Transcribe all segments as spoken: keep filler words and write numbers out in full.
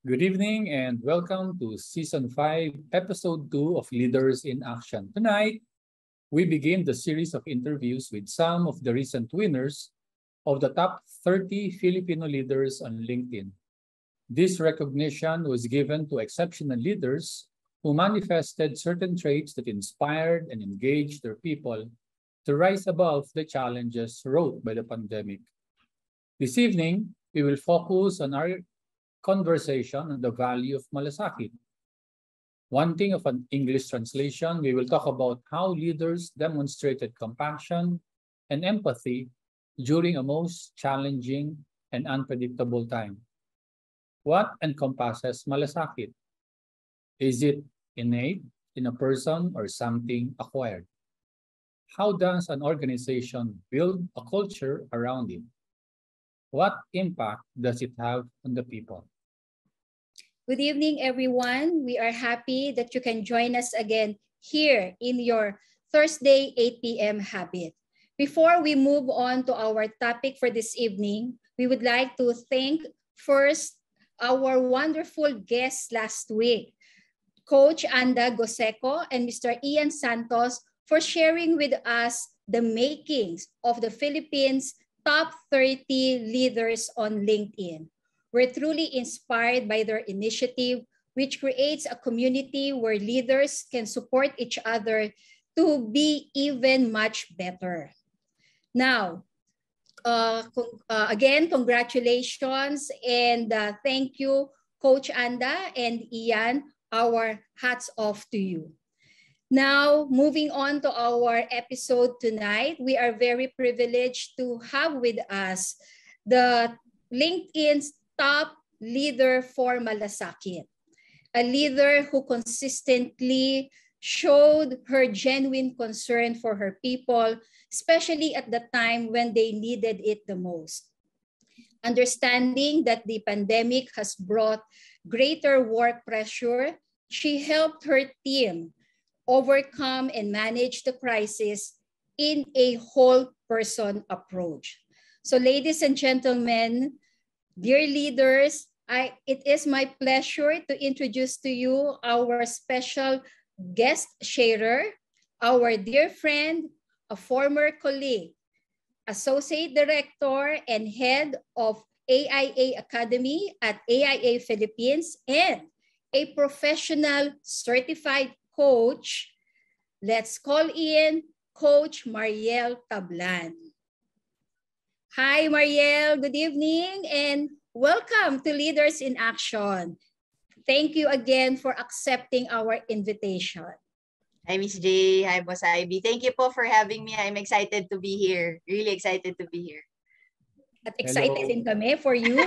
Good evening and welcome to Season five, Episode two of Leaders in Action. Tonight, we begin the series of interviews with some of the recent winners of the top thirty Filipino leaders on LinkedIn. This recognition was given to exceptional leaders who manifested certain traits that inspired and engaged their people to rise above the challenges wrought by the pandemic. This evening, we will focus on our conversation on the value of Malasakit. One thing of an English translation, we will talk about how leaders demonstrated compassion and empathy during a most challenging and unpredictable time. What encompasses Malasakit? Is it innate in a person or something acquired? How does an organization build a culture around it? What impact does it have on the people? Good evening, everyone. We are happy that you can join us again here in your Thursday eight p m habit. Before we move on to our topic for this evening, we would like to thank first our wonderful guests last week, Coach Anda Goseco and Mister Ian Santos, for sharing with us the makings of the Philippines' top thirty leaders on LinkedIn. We're truly inspired by their initiative, which creates a community where leaders can support each other to be even much better. Now, uh, uh, again, congratulations and uh, thank you, Coach Anda and Ian. Our hats off to you. Now, moving on to our episode tonight, we are very privileged to have with us the LinkedIn's top leader for Malasakit, a leader who consistently showed her genuine concern for her people, especially at the time when they needed it the most. Understanding that the pandemic has brought greater work pressure, she helped her team overcome and manage the crisis in a whole person approach. So ladies and gentlemen, dear leaders, I, it is my pleasure to introduce to you our special guest sharer, our dear friend, a former colleague, Associate Director and Head of A I A Academy at A I A Philippines, and a professional certified coach. Let's call in Coach Mariel Tablan. Hi, Mariel. Good evening and welcome to Leaders in Action. Thank you again for accepting our invitation. Hi, Miss J. Hi, Boss Ivy. Thank you po for having me. I'm excited to be here. Really excited to be here. At excited din kami for you.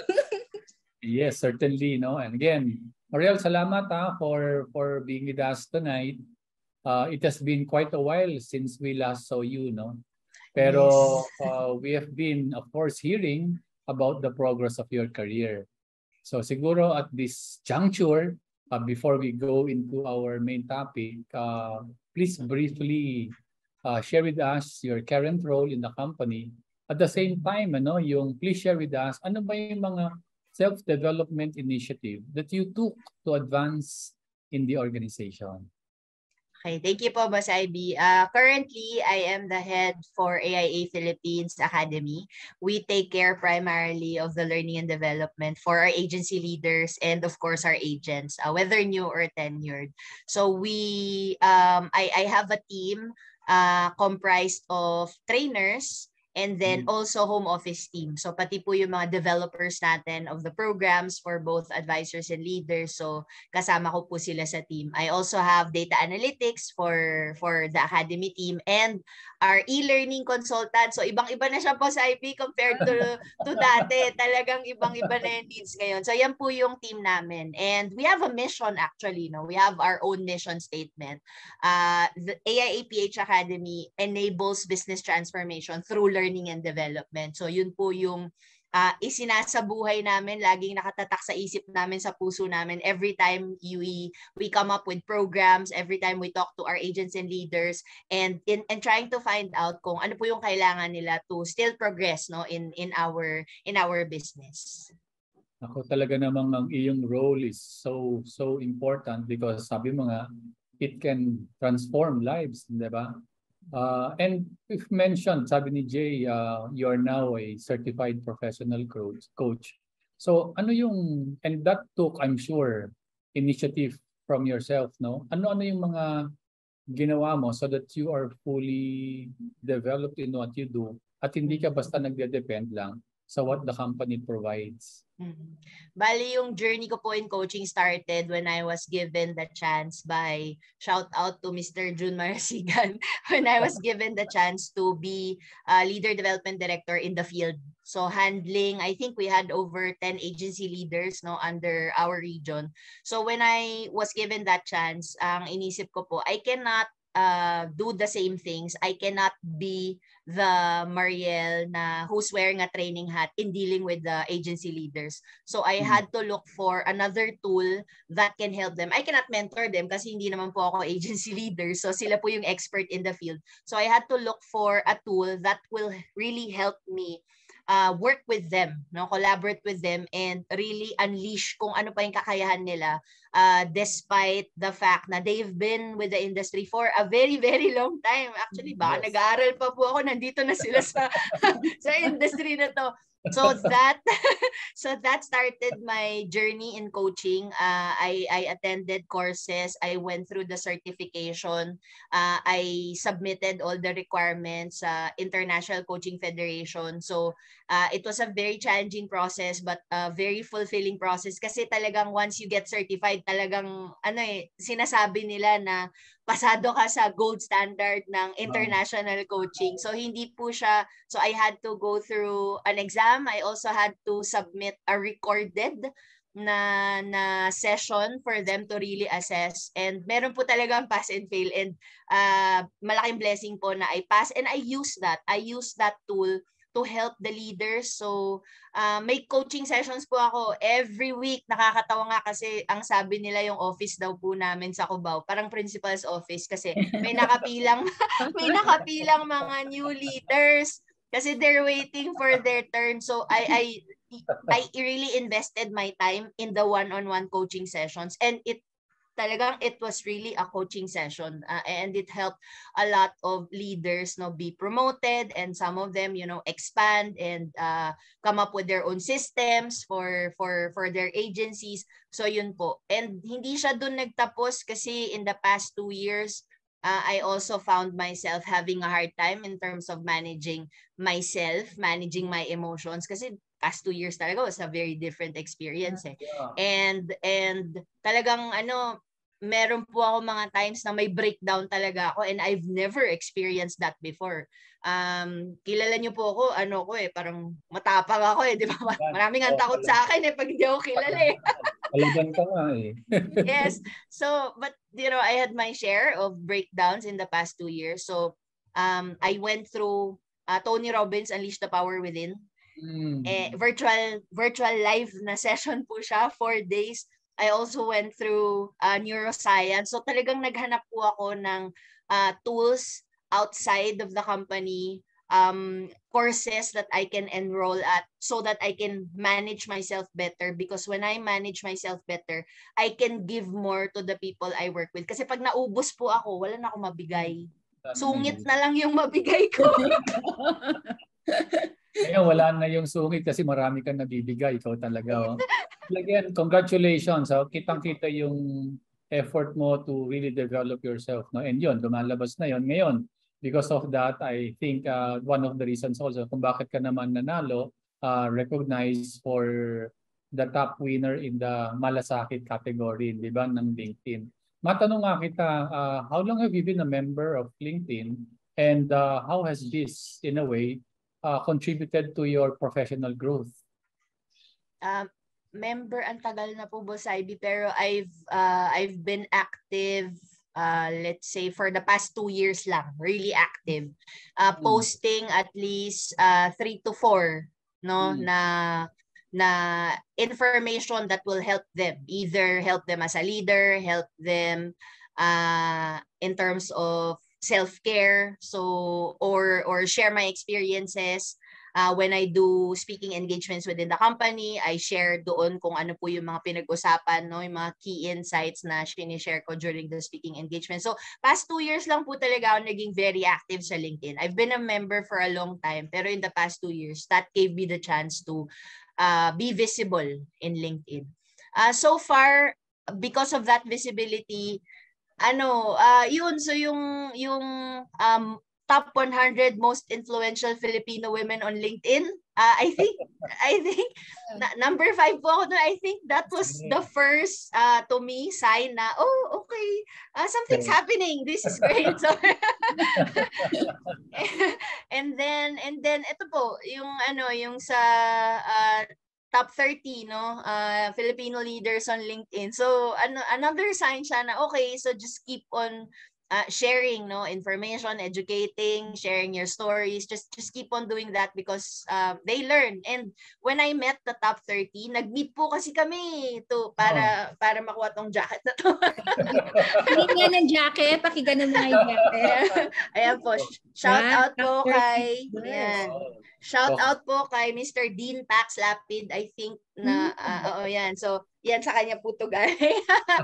Yes, certainly. No? And again, Mariel, salamat ha, for, for being with us tonight. Uh, it has been quite a while since we last saw you, no? Pero Yes. uh, we have been, of course, hearing about the progress of your career. So siguro at this juncture, uh, before we go into our main topic, uh, please briefly uh, share with us your current role in the company. At the same time, ano, yung please share with us, ano ba yung mga self-development initiative that you took to advance in the organization? Okay, thank you po, Boss Ivy. Uh, currently, I am the head for A I A Philippines Academy. We take care primarily of the learning and development for our agency leaders and, of course, our agents, uh, whether new or tenured. So we, um, I, I have a team uh, comprised of trainers and then also home office team. So pati po yung mga developers natin of the programs for both advisors and leaders. So kasama ko po sila sa team. I also have data analytics for for the academy team and our e-learning consultant. So ibang-iba na siya po sa I P compared to to dati. Talagang ibang-iba na yung needs ngayon. So yan po yung team namin. And we have a mission actually. No? We have our own mission statement. Uh, the A I A P H Academy enables business transformation through learning learning and development. So yun po yung uh, isinasabuhay namin, laging nakatatak sa isip namin, sa puso namin every time we, we come up with programs, every time we talk to our agents and leaders, and in and trying to find out kung ano po yung kailangan nila to still progress no in in our in our business. Ako talaga namang ang iyong role is so so important because sabi mo nga, it can transform lives, di ba? Uh, and if mentioned, sabi ni Jay, uh, you are now a certified professional coach. coach. So ano yung, and that took, I'm sure, initiative from yourself, no? Ano-ano yung mga ginawa mo so that you are fully developed in what you do at hindi ka basta nagde-depend lang sa what the company provides? Mm-hmm. Bali, yung journey ko po in coaching started when I was given the chance by, shout out to Mister June Marasigan, when I was given the chance to be a leader development director in the field. So handling, I think we had over ten agency leaders no under our region. So when I was given that chance, ang inisip ko po, I cannot uh, do the same things. I cannot be the Mariel na who's wearing a training hat in dealing with the agency leaders. So I Hmm. had to look for another tool that can help them. I cannot mentor them kasi hindi naman po ako agency leader. So sila po yung expert in the field. So I had to look for a tool that will really help me uh, work with them, no, collaborate with them and really unleash kung ano pa yung kakayahan nila uh, despite the fact na they've been with the industry for a very, very long time. Actually, baka Yes. nag-aaral pa po ako, nandito na sila sa sa industry na to. So that so that started my journey in coaching. Uh, I I attended courses. I went through the certification. Uh, I submitted all the requirements sa uh, International Coaching Federation. So uh, it was a very challenging process but a very fulfilling process kasi talagang once you get certified, talagang ano eh sinasabi nila na pasado ka sa gold standard ng international coaching. So hindi po siya, so I had to go through an exam. I also had to submit a recorded na na session for them to really assess. And meron po talagang pass and fail and uh, malaking blessing po na I pass and I use that. I use that tool to help the leaders. So, uh, may coaching sessions po ako every week. Nakakatawa nga kasi ang sabi nila yung office daw po namin sa Cubao, parang principal's office kasi may nakapilang may nakapilang mga new leaders kasi they're waiting for their turn. So, I I I really invested my time in the one-on-one coaching sessions and it talagang it was really a coaching session uh, and it helped a lot of leaders no be promoted and some of them you know expand and uh, come up with their own systems for for for their agencies. So yun po, and hindi siya dun nagtapos kasi in the past two years uh, I also found myself having a hard time in terms of managing myself, managing my emotions kasi past two years talaga was a very different experience eh. Yeah. And and talagang ano, meron po ako mga times na may breakdown talaga ako and I've never experienced that before. Um, kilala niyo po ako, ano ko eh, parang matapang ako eh, di ba? Maraming ang takot sa akin eh pag hindi ako kilala eh. Alagan ka nga eh. Yes. So, but you know, I had my share of breakdowns in the past two years. So, um, I went through uh, Tony Robbins Unleash the Power Within. Mm. Eh, virtual virtual live na session po siya, four days. I also went through uh, neuroscience. So talagang naghanap po ako ng uh, tools outside of the company, um, courses that I can enroll at so that I can manage myself better because when I manage myself better, I can give more to the people I work with. Kasi pag naubos po ako, wala na akong mabigay. Sungit na lang yung mabigay ko. Ngayon, wala na yung sungit kasi marami kang nabibigay. Ikaw talaga. Oh. Again, congratulations. Oh. Kitang-kita yung effort mo to really develop yourself. No? And yun, lumalabas na yun. Ngayon, because of that, I think uh, one of the reasons also kung bakit ka naman nanalo, uh, recognized for the top winner in the Malasakit category, di ba, ng LinkedIn. Matanong nga kita, uh, how long have you been a member of LinkedIn and uh, how has this, in a way, Uh, contributed to your professional growth? Um, member, ang tagal na po, Boss I B, pero I've uh, I've been active, uh, let's say, for the past two years lang, really active. Uh, Hmm. Posting at least uh, three to four, no, Hmm. na na information that will help them, either help them as a leader, help them uh, in terms of self-care, so or or share my experiences Uh, when I do speaking engagements within the company, I share doon kung ano po yung mga pinag-usapan, no, yung mga key insights na sinishare ko during the speaking engagement. So, past two years lang po talaga ako naging very active sa LinkedIn. I've been a member for a long time, pero in the past two years, that gave me the chance to uh, be visible in LinkedIn. Uh, so far, because of that visibility, ano, uh, yun, so yung, yung um, top one hundred most influential Filipino women on LinkedIn. Uh, I think, I think, na, number five po ako doon. I think that was the first uh, to me sign na, oh, okay, uh, something's happening. This is great. So, and then, and then, ito po, yung ano, yung sa uh, top thirty, no, uh, Filipino leaders on LinkedIn. So, ano, another sign siya na, okay, so just keep on Uh, sharing, no, information, educating, sharing your stories, just just keep on doing that because uh, they learn. And when I met the top thirty, nag-meet po kasi kami to para oh. para makuha tong jacket na to. Pakinggan nga ng jacket, pakinggan mo nga yung jacket. Ayan po, shout out po kay, ayan. Shout out po kay Mister Dean Pax Lapid, I think na, uh, oo, yan. So, yan sa kanya po to galing.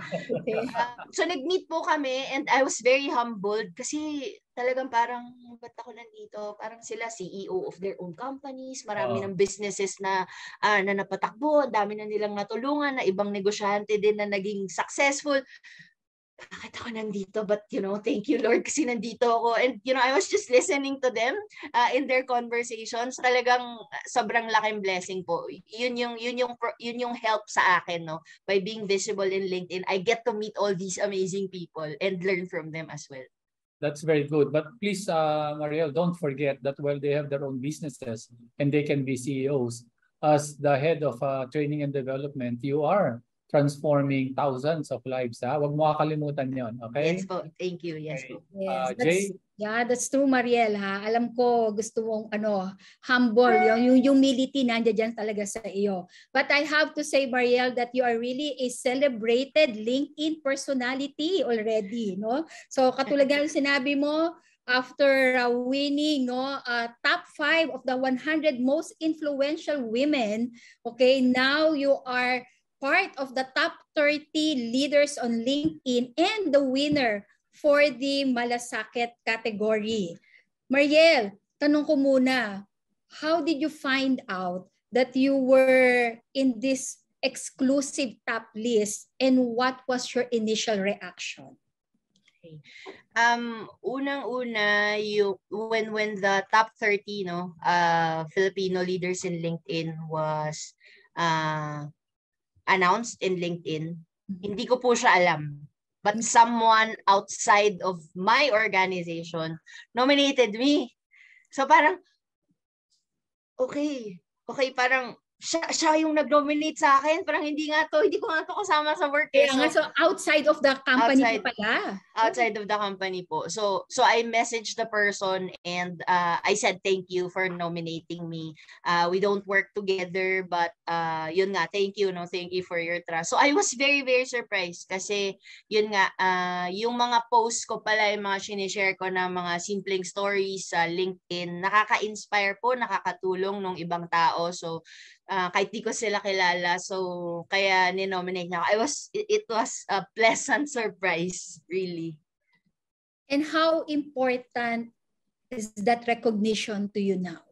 uh, so, nag-meet po kami and I was very humbled kasi talagang parang, ba't ako nandito? Parang sila C E O of their own companies, marami oh. ng businesses na, uh, na napatakbo, dami na nilang natulungan, na ibang negosyante din na naging successful. Bakit ako nandito? But, you know, thank you, Lord, kasi nandito ako. And, you know, I was just listening to them uh, in their conversations. Talagang sobrang laking blessing po. Yun yung, yun yung, yun yung help sa akin, no? By being visible in LinkedIn, I get to meet all these amazing people and learn from them as well. That's very good. But please, uh, Mariel, don't forget that while they have their own businesses and they can be C E Os, as the head of uh, training and development, you are transforming thousands of lives. Ha? Huwag mo kakalimutan yon, okay? Yes po. Thank you. Yes po. Yes, uh, that's, Jay? Yeah, that's true, Mariel. Ha? Alam ko, gusto mong ano, humble. Yung, yung humility nandiyan dyan talaga sa iyo. But I have to say, Mariel, that you are really a celebrated LinkedIn personality already. No? So katulad ng sinabi mo, after uh, winning no uh, top five of the one hundred most influential women, okay, now you are part of the top thirty leaders on LinkedIn and the winner for the Malasakit category. Mariel, tanong ko muna, how did you find out that you were in this exclusive top list and what was your initial reaction? Okay. Um, unang-una, you when when the top thirty, no, uh, Filipino leaders in LinkedIn was uh, announced in LinkedIn, hindi ko po siya alam. But someone outside of my organization nominated me. So parang, okay, okay, parang siya, siya yung nag-nominate sa akin. Parang hindi nga to, hindi ko nga to kasama sa work. Eh. So, so outside of the company outside, pala? Outside of the company po. So so I messaged the person and uh, I said thank you for nominating me. Uh, we don't work together but uh, yun nga, thank you, no, thank you for your trust. So I was very very surprised kasi yun nga, uh, yung mga posts ko pala, yung mga sinishare ko na mga simpleng stories sa LinkedIn, nakaka-inspire po, nakakatulong ng ibang tao. So Uh, kahit di ko sila kilala, so kaya ni-nominate niya ako. I was, it, it was a pleasant surprise, really. And how important is that recognition to you now?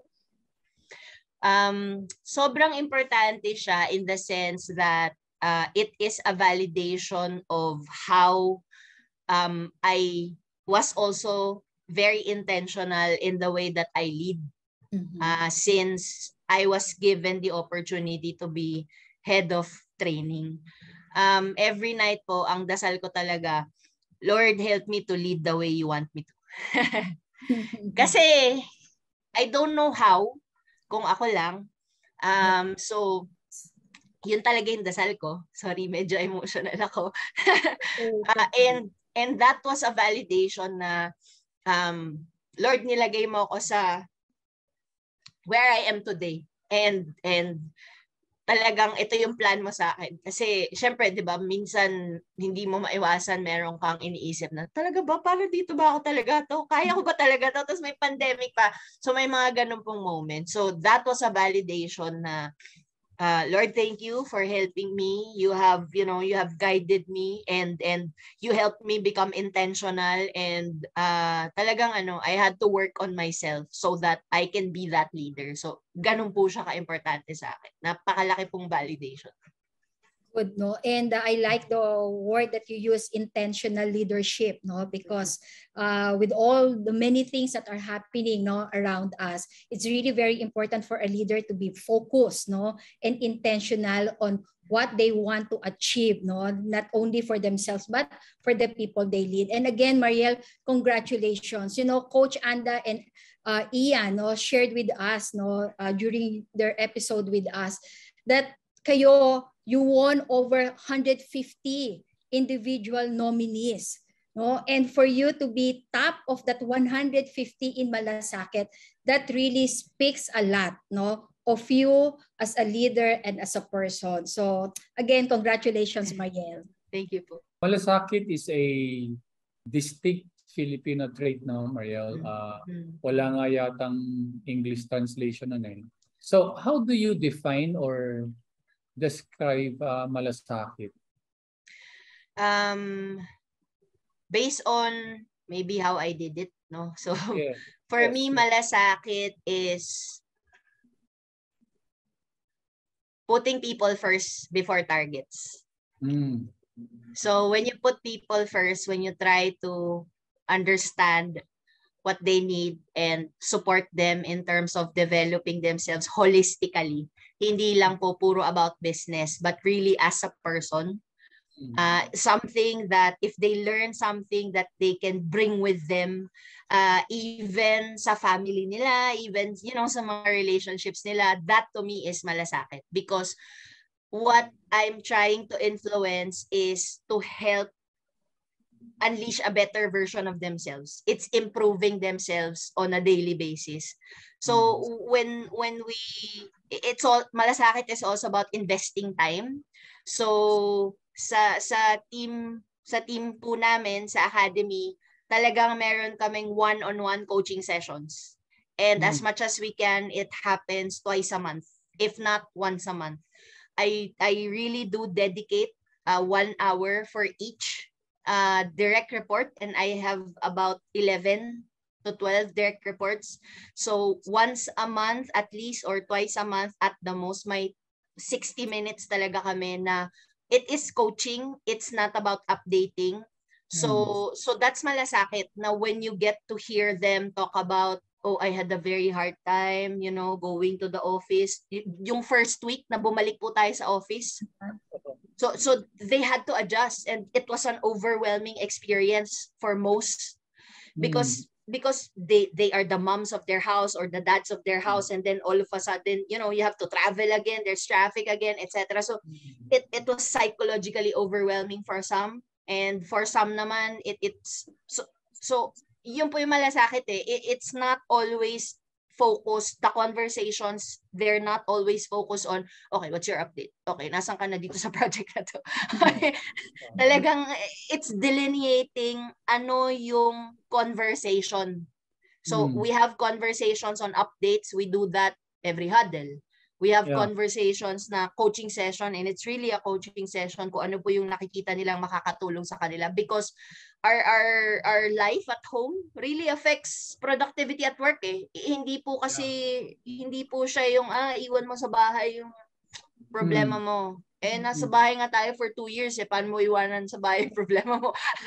Um, sobrang importante siya in the sense that uh, it is a validation of how um, I was also very intentional in the way that I lead. Mm-hmm. Uh, since I was given the opportunity to be head of training. Um, every night po, ang dasal ko talaga, Lord, help me to lead the way you want me to. Kasi, I don't know how, kung ako lang. Um, so, yun talaga yung dasal ko. Sorry, medyo emotional ako. uh, and, and that was a validation na, um, Lord, nilagay mo ako sa where I am today. And and talagang ito yung plan mo sa akin. Kasi, syempre, di ba, minsan hindi mo maiwasan, meron kang iniisip na, talaga ba? Paano dito ba ako talaga to? Kaya ko ba talaga to? Tapos may pandemic pa. So, may mga ganun pong moment. So, that was a validation na, uh, Lord, thank you for helping me. You have, you know, you have guided me and and you helped me become intentional and uh, talagang ano, I had to work on myself so that I can be that leader. So, ganun po siya ka-importante sa akin. Napakalaki pong validation. Good, no? And uh, I like the word that you use, intentional leadership, no? Because uh, with all the many things that are happening, no, around us, it's really very important for a leader to be focused, no, and intentional on what they want to achieve, no, not only for themselves but for the people they lead. And again, Mariel, congratulations. You know, Coach Anda and uh, Ian, no, shared with us, no, uh, during their episode with us that kayo, you won over one hundred fifty individual nominees, no? And for you to be top of that one hundred fifty in Malasakit, that really speaks a lot, no, of you as a leader and as a person. So again, congratulations, Mariel. Thank you po. Malasakit is a distinct Filipino trait, no, Mariel? Uh, wala nga yatang English translation nun eh. So how do you define or describe uh, Malasakit? Um, based on maybe how I did it, no? So, yeah. for yes, me, yes. Malasakit is putting people first before targets. Mm. So, when you put people first, when you try to understand what they need and support them in terms of developing themselves holistically, hindi lang po puro about business, but really as a person. Uh, something that if they learn something that they can bring with them, uh, even sa family nila, even, you know, sa mga relationships nila, that to me is Malasakit. Because what I'm trying to influence is to help unleash a better version of themselves. It's improving themselves on a daily basis. So when when we it's all Malasakit is also about investing time. So sa sa team sa team po namin sa academy, talagang meron kaming one-on-one coaching sessions. And mm. as much as we can, it happens twice a month, if not once a month. I I really do dedicate uh, one hour for each uh direct report, and I have about eleven to twelve direct reports. So once a month at least, or twice a month at the most, may sixty minutes talaga kami na it is coaching. It's not about updating. So mm. so that's Malasakit. Now when you get to hear them talk about, oh, I had a very hard time, you know, going to the office. Y- yung first week na bumalik po tayo sa office. So so they had to adjust, and it was an overwhelming experience for most because mm. because they they are the moms of their house or the dads of their house, and then all of a sudden, you know, you have to travel again, there's traffic again, et cetera. So it it was psychologically overwhelming for some, and for some naman it it's so so yun po yung Malasakit eh. It, it's not always focused, the conversations, they're not always focused on, okay, what's your update? Okay, nasan ka na dito sa project na to? Talagang, it's delineating ano yung conversation. So, mm. we have conversations on updates. We do that every huddle. We have yeah. conversations na coaching session, and it's really a coaching session kung ano po yung nakikita nilang makakatulong sa kanila, because our our our life at home really affects productivity at work eh. Hindi po kasi yeah. hindi po siya yung ah iwan mo sa bahay yung problema hmm. mo. Eh nasa bahay nga tayo for two years eh, paano mo iwanan sa bahay yung problema mo?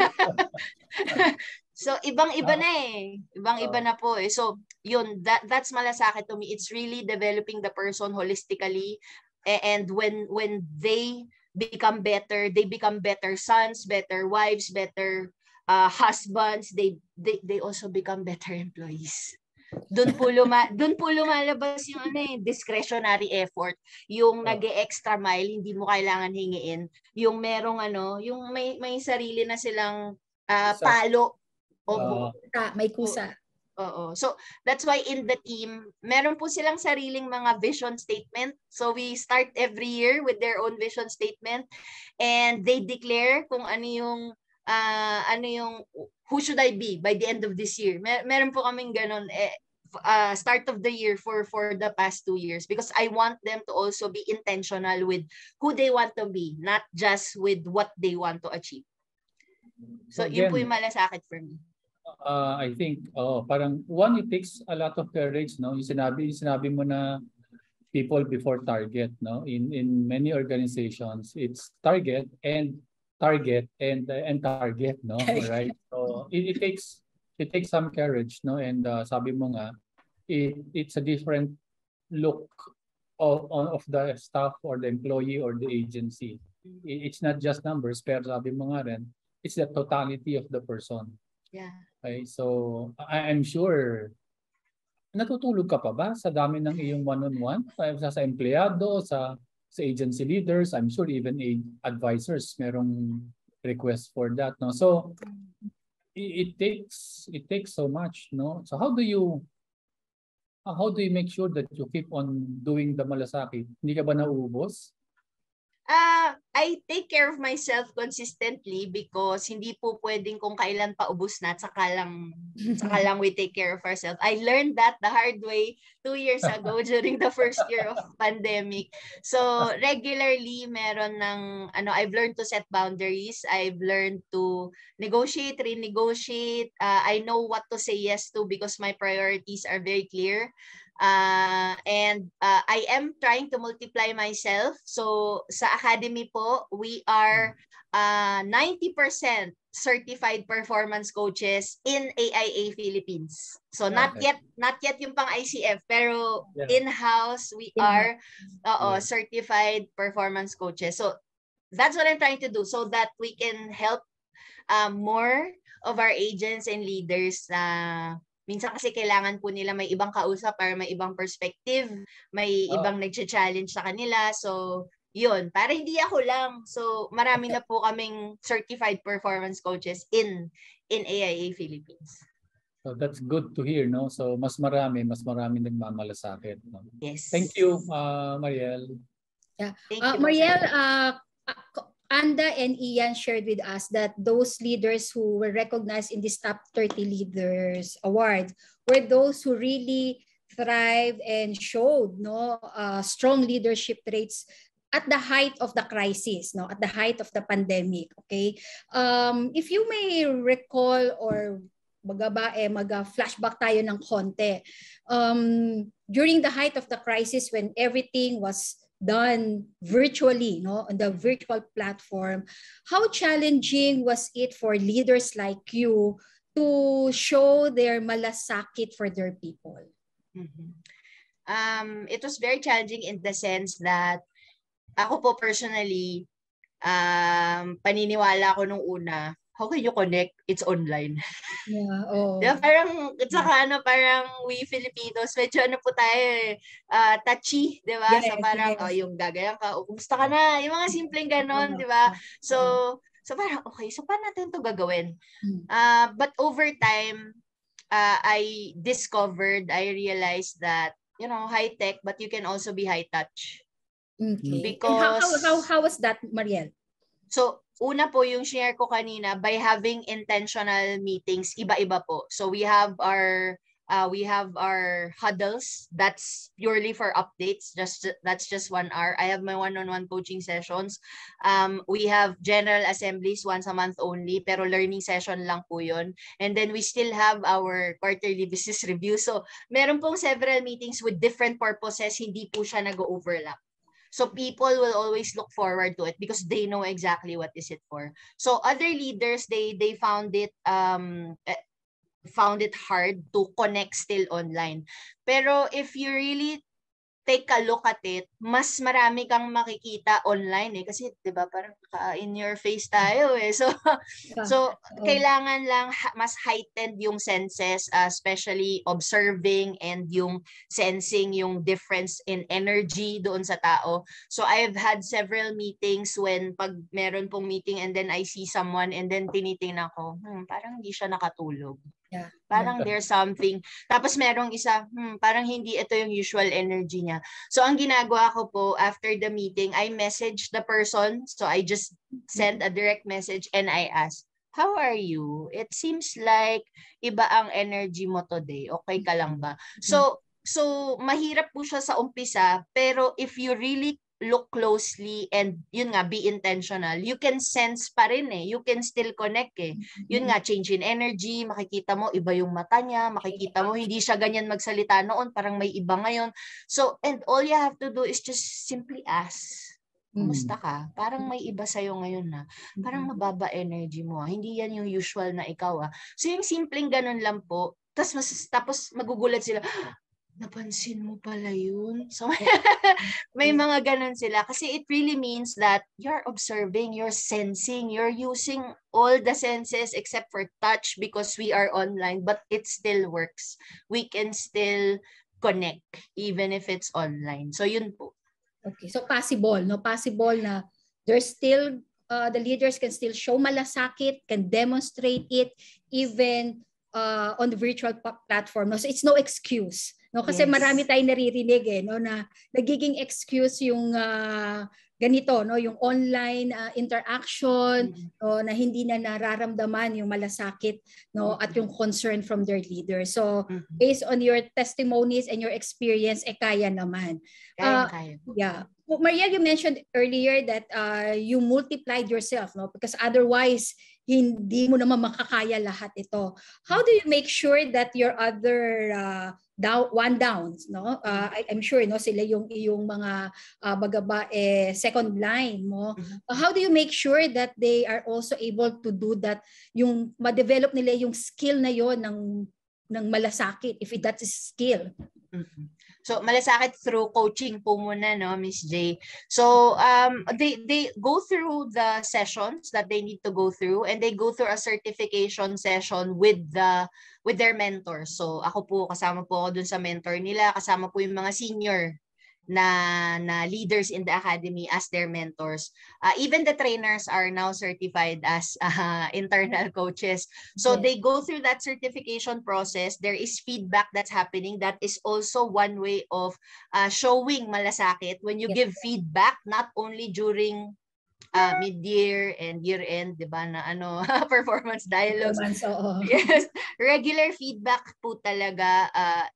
So ibang-iba na eh. Ibang-iba na po eh. So yun, that that's Malasakit to me. It's really developing the person holistically, and when when they become better, they become better sons, better wives, better uh, husbands, they they they also become better employees. Doon po luma doon po lumalabas yung ano eh, discretionary effort, yung nag-e-extra mile, hindi mo kailangan hingiin, yung merong ano, yung may may sarili na silang uh, palo. Uh, may kusa. Oo. So, that's why in the team, meron po silang sariling mga vision statement. So, we start every year with their own vision statement and they declare kung ano yung uh, ano yung who should I be by the end of this year. Mer meron po kaming ganun eh, uh, start of the year for for the past two years because I want them to also be intentional with who they want to be, not just with what they want to achieve. So, so again, yun po yung malasakit for me. Uh, I think, oh, parang one, it takes a lot of courage, no? Yung sinabi, yung sinabi mo na people before target, no? In in many organizations, it's target and target and uh, and target, no? Right? So it, it takes it takes some courage, no? And uh, sabi mo nga, it it's a different look of of the staff or the employee or the agency. It's not just numbers, pero sabi mo nga rin, it's the totality of the person. Yeah. Okay, so I I'm sure natutulog ka pa ba sa dami ng iyong one-on-one sa, sa empleyado, sa sa agency leaders, I'm sure even advisors merong request for that, no? So it, it takes it takes so much, no? So how do you how do you make sure that you keep on doing the malasakit? Hindi ka ba nauubos? Uh, I take care of myself consistently because hindi po pwedeng kung kailan pa ubos na at saka lang, saka lang we take care of ourselves. I learned that the hard way two years ago during the first year of pandemic. So regularly meron ng, ano, I've learned to set boundaries. I've learned to negotiate, renegotiate. Uh, I know what to say yes to because my priorities are very clear. Uh, and uh, I am trying to multiply myself. So sa academy po, we are uh, ninety percent certified performance coaches in A I A Philippines. So not Okay. yet not yet yung pang I C F, pero Yeah. in-house we are uh, Yeah. certified performance coaches. So that's what I'm trying to do so that we can help uh, more of our agents and leaders na uh, minsan kasi kailangan po nila may ibang kausap para may ibang perspective, may Oh. ibang nag-challenge sa kanila. So, yun, para hindi ako lang. So, marami na po kaming certified performance coaches in in A I A Philippines. So that's good to hear, no? So mas marami, mas marami nagmamalasakit, no? Yes. Thank you, uh, Mariel. Yeah. Thank uh, you, Mariel, uh, Anda and Ian shared with us that those leaders who were recognized in this top thirty leaders award were those who really thrived and showed no uh, strong leadership traits at the height of the crisis, no, at the height of the pandemic. Okay, um, if you may recall or baga ba eh mag-flashback tayo ng konti. Um, during the height of the crisis when everything was done virtually, no, on the virtual platform, how challenging was it for leaders like you to show their malasakit for their people? Mm-hmm. Um, it was very challenging in the sense that ako po personally, um, paniniwala ko nung una, how can you connect? It's online. Yeah, oh. Diba, parang, at saka ano, parang we Filipinos, medyo ano po tayo eh, uh, touchy, di ba? Yes, so parang, yes. oh, yung gagayan ka, o kumusta ka na? Yung mga simpleng ganon, di ba? So, so parang, okay, so paano natin ito gagawin? Uh, but over time, uh, I discovered, I realized that, you know, high tech, but you can also be high touch. Okay. Because, and how, how, how, how was that, Mariel? So, una po yung share ko kanina, by having intentional meetings, iba-iba po. So we have our uh, we have our huddles. That's purely for updates. Just that's just one hour. I have my one-on-one coaching sessions. Um, we have general assemblies once a month only, pero learning session lang po yun. And then we still have our quarterly business review. So meron pong several meetings with different purposes. Hindi po siya nag-overlap. So people will always look forward to it because they know exactly what is it for. So other leaders, they they found it um found it hard to connect still online. Pero if you really take a look at it, mas marami kang makikita online eh kasi 'di ba parang in your face tayo eh. So so kailangan lang mas heightened yung senses, uh, especially observing and yung sensing yung difference in energy doon sa tao. So I've had several meetings when pag meron pong meeting and then I see someone and then tinitingnan ko, hmm, parang hindi siya nakatulog. Yeah. Parang Yeah. there's something. Tapos merong isa, hmm, parang hindi ito yung usual energy niya. So ang ginagawa ko po after the meeting, I message the person. So I just send a direct message and I ask, how are you? It seems like iba ang energy mo today. Okay ka lang ba? So so mahirap po siya sa umpisa, pero if you really look closely and yun nga, be intentional, you can sense pa rin eh. You can still connect eh. Yun nga, change in energy, makikita mo iba yung mata niya, makikita mo hindi siya ganyan magsalita noon, parang may iba ngayon. So, and all you have to do is just simply ask, kumusta ka? Parang may iba sa'yo ngayon na. Parang mababa energy mo. Hindi yan yung usual na ikaw ah. So, yung simpleng ganun lang po, tapos, mas, tapos magugulat sila, napansin mo pala yun. So, may mga ganun sila. Kasi it really means that you're observing, you're sensing, you're using all the senses except for touch because we are online, but it still works. We can still connect even if it's online. So, yun po. Okay. So, possible, no? Possible na there's still, uh, the leaders can still show malasakit, can demonstrate it, even uh, on the virtual platform. No? So, it's no excuse. No, kasi Yes. marami tayong naririnig eh, no, na nagiging excuse yung uh, ganito, no, yung online uh, interaction, mm-hmm. no, na hindi na nararamdaman yung malasakit, no, mm-hmm. at yung concern from their leaders. So, mm-hmm. based on your testimonies and your experience, eh kaya naman. Kaya, uh, kaya. Yeah. Maria, you mentioned earlier that uh, you multiplied yourself, no, because otherwise hindi mo naman makakaya lahat ito. How do you make sure that your other uh, down, one downs, no? Uh, I, I'm sure, no, sila yung yung mga uh, bagaba eh, second line mo. Uh, how do you make sure that they are also able to do that, yung ma-develop nila yung skill na yon ng ng malasakit, if that is skill? Mm-hmm. So, malasakit through coaching po muna, no, Miss J. So, um, they, they go through the sessions that they need to go through, and they go through a certification session with the with their mentors. So, ako po, kasama po ako dun sa mentor nila, kasama po yung mga senior na na leaders in the academy as their mentors. Uh, even the trainers are now certified as uh, internal coaches. So yes. They go through that certification process. There is feedback that's happening. That is also one way of uh, showing malasakit when you yes. give feedback, not only during uh, mid-year and year-end, di ba, na ano, performance dialogues. Performance, oo. Yes, regular feedback po talaga uh,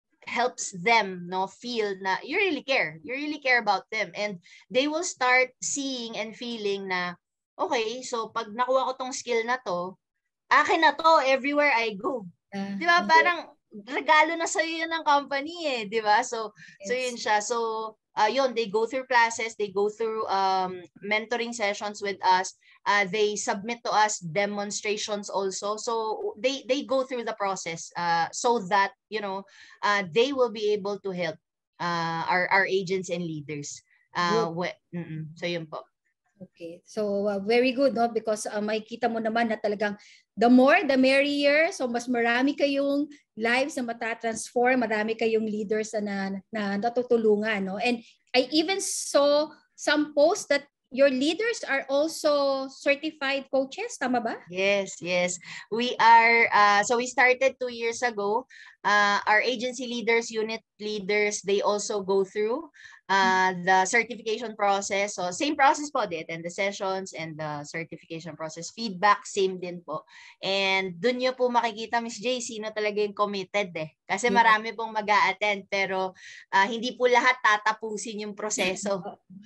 helps them no feel na you really care you really care about them, and they will start seeing and feeling na okay, so pag nakuha ko tong skill na to, akin na to everywhere I go, uh, di ba, parang regalo na sa iyo ng company eh, di ba? So yes. so yun siya. So uh, yun, they go through classes, they go through um mentoring sessions with us. Uh, they submit to us demonstrations also. So they they go through the process uh, so that, you know, uh, they will be able to help uh, our, our agents and leaders. Uh, so yun po. Okay. So uh, very good, no? Because uh, makikita mo naman na talagang the more, the merrier. So mas marami kayong lives na matatransform, marami kayong leaders na, na natutulungan, no? And I even saw some posts that your leaders are also certified coaches, tama ba? Yes, yes. We are, uh, so we started two years ago. Uh, our agency leaders, unit leaders, they also go through uh, the certification process. So same process po, they attend the sessions and the certification process. Feedback, same din po. And dun nyo po makikita, Miss J, sino talaga yung committed eh. Kasi marami pong mag-a-attend, pero uh, hindi po lahat tatapusin yung proseso.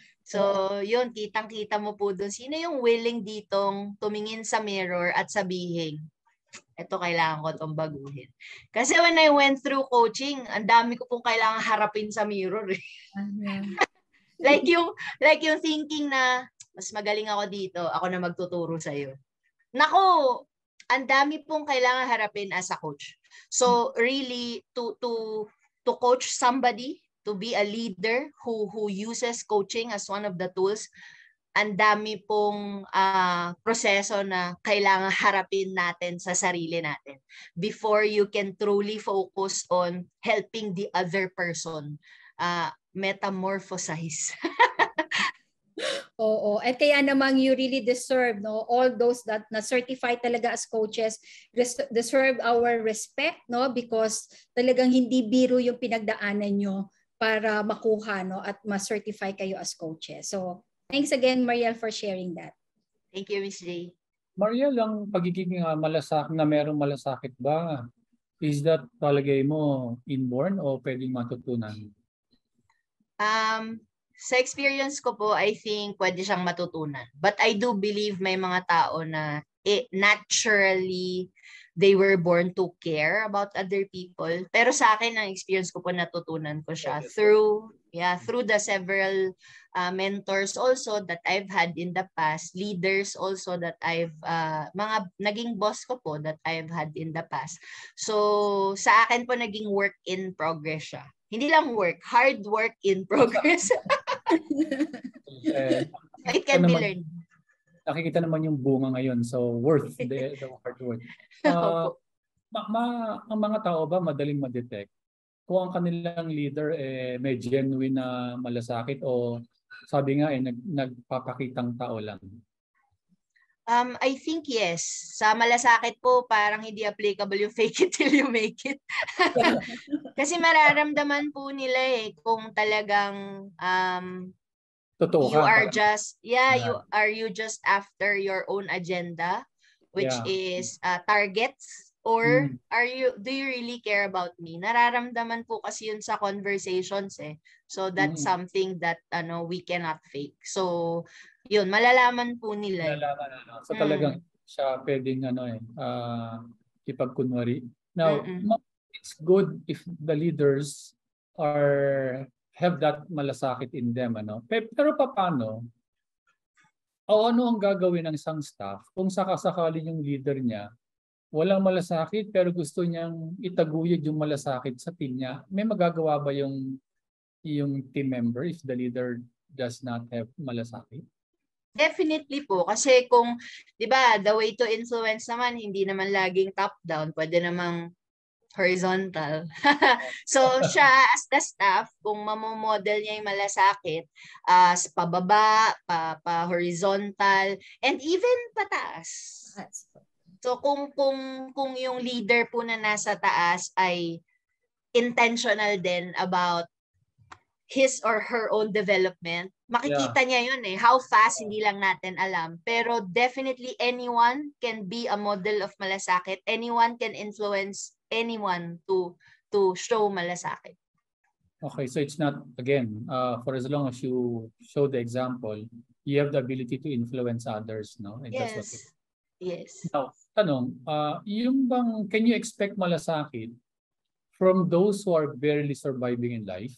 So, yun, kitang-kita mo po doon. Sino yung willing ditong tumingin sa mirror at sabihin, ito kailangan ko itong baguhin. Kasi when I went through coaching, ang dami ko pong kailangan harapin sa mirror. Eh. Uh-huh. like yung like yung thinking na, mas magaling ako dito, ako na magtuturo sa'yo. Nako, ang dami pong kailangan harapin as a coach. So, really, to to to coach somebody, to be a leader who who uses coaching as one of the tools, ang dami pong uh, proseso na kailangan harapin natin sa sarili natin before you can truly focus on helping the other person uh, metamorphosize. Oo, at kaya namang you really deserve, no, all those that na certified talaga as coaches deserve our respect, no, because talagang hindi biro yung pinagdaanan nyo para makuha, no, at ma-certify kayo as coaches. So thanks again, Mariel, for sharing that. Thank you, Miss J. Mariel, ang pagiging uh, malasakit na merong malasakit ba, is that palagay mo inborn o pwedeng matutunan? Um, sa experience ko po, I think pwede siyang matutunan. But I do believe may mga tao na it, naturally they were born to care about other people. Pero sa akin, ang experience ko po, natutunan ko siya through, yeah, through the several uh, mentors also that I've had in the past, leaders also that I've, uh, mga naging boss ko po that I've had in the past. So, sa akin po, naging work in progress siya. Hindi lang work, hard work in progress. eh, It can be naman, learned. Nakikita naman yung bunga ngayon, so worth the, the hard work. Uh, ma, ma, ang mga tao ba madaling ma-detect kung ang kanilang leader eh, may genuine na malasakit o sabi nga eh, nag, nagpapakitang tao lang? Um, I think yes. Sa malasakit po, parang hindi applicable yung fake it till you make it. Kasi mararamdaman po nila eh kung talagang um, Totoo you ka, are parang, just, yeah, yeah. you are you just after your own agenda, which Yeah. is uh, targets, or Mm. are you, do you really care about me? Nararamdaman po kasi yun sa conversations eh. So that's Mm. something that ano we cannot fake. So yun, malalaman po nila. Malalaman, ano. So Mm. talagang siya pwedeng ano eh, uh, ipagkunwari. Now, Mm-mm. it's good if the leaders are have that malasakit in them, ano. Pero paano? O ano ang gagawin ng isang staff kung sakasakali yung leader niya walang malasakit pero gusto niyang itaguyod yung malasakit sa team niya? May magagawa ba yung yung team member if the leader does not have malasakit? Definitely po. Kasi kung, di ba, the way to influence naman, hindi naman laging top-down. Pwede namang horizontal. So, siya as the staff, kung mamomodel niya yung malasakit, as uh, pababa, pa, pa horizontal, and even pataas. So, kung, kung, kung yung leader po na nasa taas ay intentional din about his or her own development, makikita yeah. niya yun eh. How fast, hindi lang natin alam. Pero definitely anyone can be a model of malasakit. Anyone can influence anyone to to show malasakit. Okay, so it's not, again, uh, for as long as you show the example, you have the ability to influence others, no? And yes. That's what it... Yes. Now, tanong, uh, yung bang, can you expect malasakit from those who are barely surviving in life?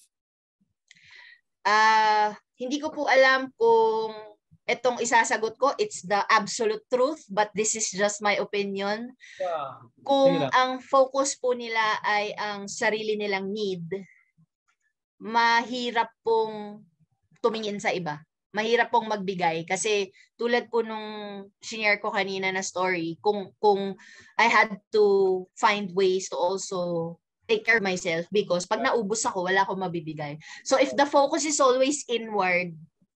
Uh, hindi ko po alam kung itong isasagot ko, it's the absolute truth, but this is just my opinion. Yeah. Kung ang focus po nila ay ang sarili nilang need, mahirap pong tumingin sa iba. Mahirap pong magbigay. Kasi tulad po nung share ko kanina na story, kung, kung I had to find ways to also take care of myself because pag naubos ako, wala akong mabibigay. So if the focus is always inward,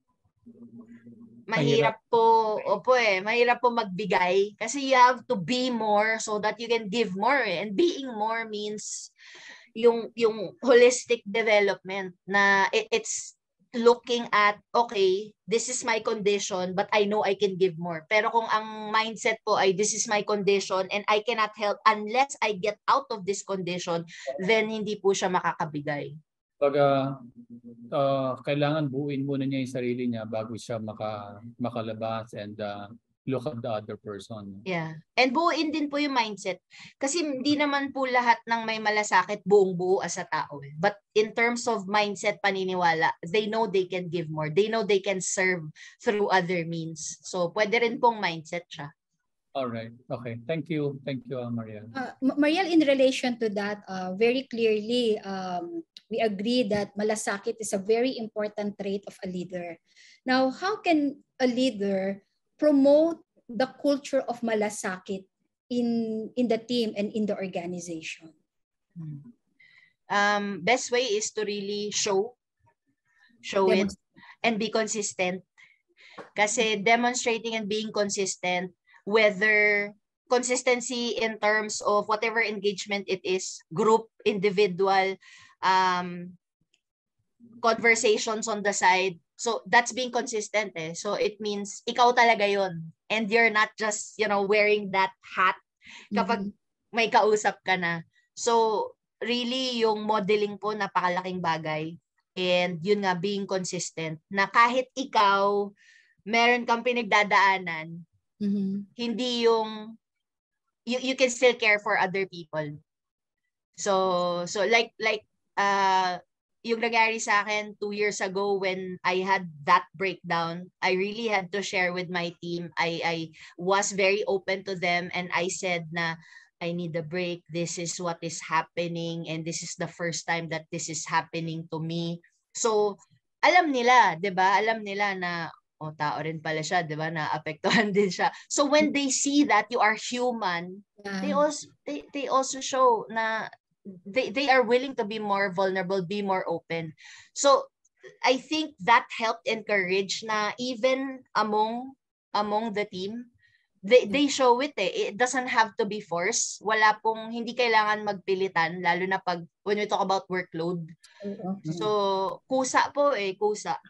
mahirap po, opo eh, mahirap po magbigay kasi you have to be more so that you can give more eh. And being more means yung yung holistic development na it, it's looking at, okay, this is my condition, but I know I can give more. Pero kung ang mindset po ay, this is my condition and I cannot help unless I get out of this condition, then hindi po siya makakabigay. Baga, uh, kailangan buuin muna niya yung sarili niya bago siya maka, makalabas and uh, look at the other person. Yeah. And buuin din po yung mindset. Kasi hindi naman po lahat ng may malasakit buong buo as a tao. But in terms of mindset, paniniwala, they know they can give more. They know they can serve through other means. So, pwede rin pong mindset siya. All right. Okay. Thank you. Thank you, uh, Mariel. Uh, Mariel, in relation to that, uh, very clearly, um, we agree that malasakit is a very important trait of a leader. Now, how can a leader promote the culture of malasakit in in the team and in the organization? Um, best way is to really show, show it, and be consistent. Kasi demonstrating and being consistent, whether consistency in terms of whatever engagement it is, group, individual, um, conversations on the side. So that's being consistent eh. So it means ikaw talaga yon. And you're not just, you know, wearing that hat kapag mm-hmm. may kausap ka na. So really yung modeling po napakalaking bagay. And yun nga, being consistent. Na kahit ikaw, meron kang pinagdadaanan, mm-hmm. hindi yung, you, you can still care for other people. So, so like, like, uh, yung nangyari sa akin two years ago when I had that breakdown, I really had to share with my team. I, I was very open to them and I said na, I need a break. This is what is happening and this is the first time that this is happening to me. So, alam nila, 'di ba? Alam nila na oh, tao rin pala siya, 'di ba? Na apektuhan din siya. So when they see that you are human, yeah. they also they, they also show na they they are willing to be more vulnerable, be more open. So I think that helped encourage na even among among the team, they they show it eh. It doesn't have to be forced. Wala pong, hindi kailangan magpilitan, lalo na pag, when we talk about workload. Okay. So, kusa po eh, kusa.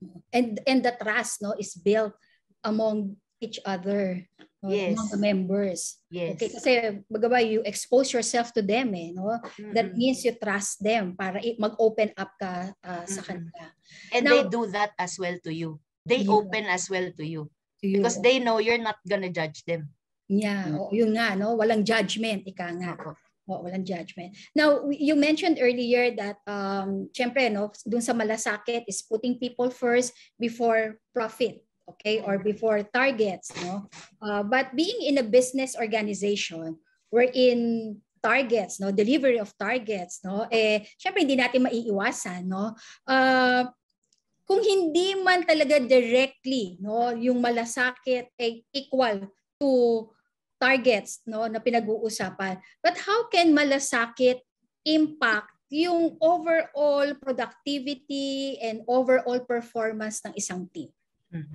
And and the trust no is built among each other, no? Yes. Among the members. Yes. Okay, kasi bagaba you expose yourself to them eh, no? Mm-hmm. That means you trust them para mag-open up ka uh, sa mm-hmm. kanila. And now, they do that as well to you. They yeah. open as well to you. You. Because they know you're not gonna judge them. Yeah, mm-hmm. o, yun nga, no? Walang judgment, ika nga. O, walang judgment. Now, you mentioned earlier that, um, syempre, no, dun sa Malasakit is putting people first before profit, okay? Or before targets, no? Uh, but being in a business organization, we're in targets, no? Delivery of targets, no? Eh, syempre, hindi natin maiiwasan, no? Uh, Kung hindi man talaga directly, no, yung Malasakit ay equal to targets, no, na pinag-uusapan. But how can Malasakit impact yung overall productivity and overall performance ng isang team? Mm-hmm.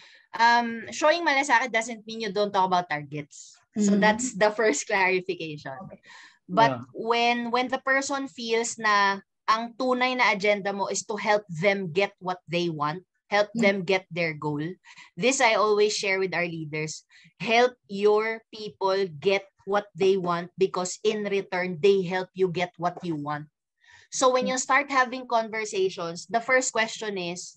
Um, showing Malasakit doesn't mean you don't talk about targets. So mm-hmm. that's the first clarification. Okay. But yeah. when when the person feels na ang tunay na agenda mo is to help them get what they want, help mm-hmm. them get their goal. This I always share with our leaders. Help your people get what they want because in return, they help you get what you want. So when you start having conversations, the first question is,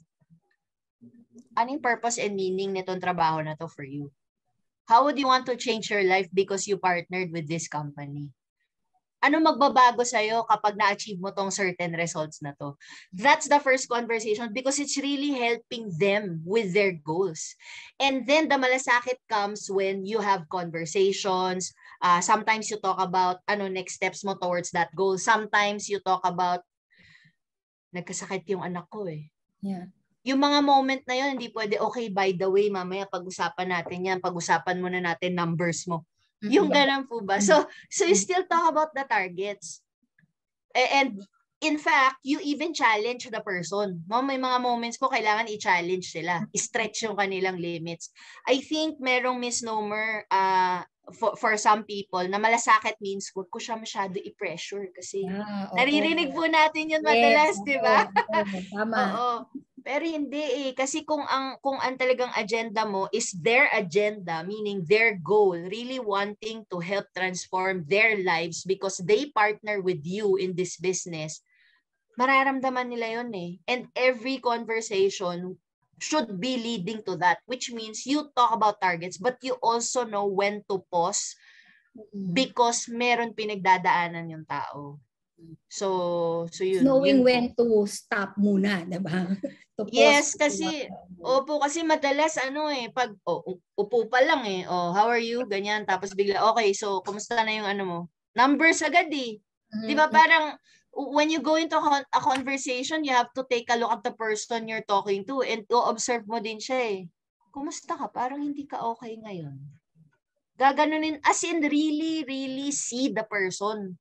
anong purpose and meaning nitong trabaho na to for you? How would you want to change your life because you partnered with this company? Ano magbabago sa'yo kapag na-achieve mo tong certain results na to? That's the first conversation because it's really helping them with their goals. And then the Malasakit comes when you have conversations. Uh, sometimes you talk about ano next steps mo towards that goal. Sometimes you talk about nagkasakit yung anak ko eh. Yeah. Yung mga moment na yun, hindi pwede, okay, by the way, mamaya pag-usapan natin yan, pag-usapan muna natin numbers mo. Yung ganun po ba? So, so you still talk about the targets. And in fact, you even challenge the person. No? May mga moments po kailangan i-challenge sila. I-stretch yung kanilang limits. I think merong misnomer uh, for, for some people na Malasakit means huwag ko siya masyado i-pressure kasi ah, oh, naririnig po natin yun madalas, yes, di ba? Oh, oh, tama. Oo. Pero hindi eh. Kasi kung ang, kung ang talagang agenda mo is their agenda, meaning their goal, really wanting to help transform their lives because they partner with you in this business, mararamdaman nila yun eh. And every conversation should be leading to that, which means you talk about targets, but you also know when to pause because meron pinagdadaanan yung tao. So, so yun. Knowing yun when to stop muna, diba? To yes, kasi, opo, kasi madalas ano eh, pag, oh, upo pa lang eh, oh, how are you? Ganyan, tapos bigla, okay, so, kumusta na yung ano mo? Numbers agad eh. Mm-hmm. Di ba parang, when you go into a conversation, you have to take a look at the person you're talking to and to observe mo din siya eh. Kumusta ka? Parang hindi ka okay ngayon. Gaganunin, as in really, really see the person.